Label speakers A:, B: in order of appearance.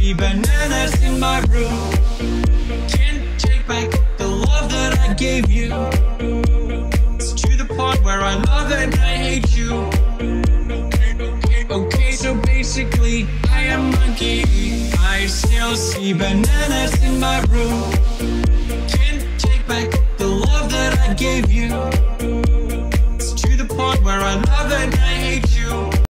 A: see bananas in my room. Can't take back the love that I gave you. It's to the point where I love and I hate you. Okay, so basically I am monkey. I still see bananas in my room. Can't take back the love that I gave you. It's to the point where I love and I hate you.